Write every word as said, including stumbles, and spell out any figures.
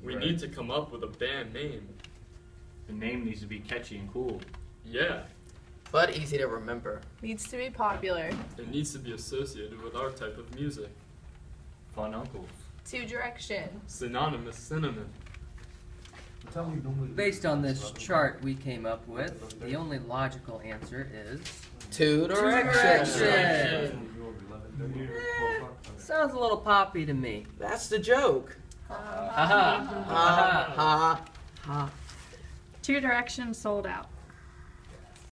We right. need to come up with a band name. The name needs to be catchy and cool. Yeah. But easy to remember. Needs to be popular. It needs to be associated with our type of music. Fun uncles. Two Direction. Synonymous cinnamon. Based on this chart we came up with, the only logical answer is Two Direction. Direction. Eh, sounds a little poppy to me. That's the joke. Haha. Ha ha ha. Two Direction sold out.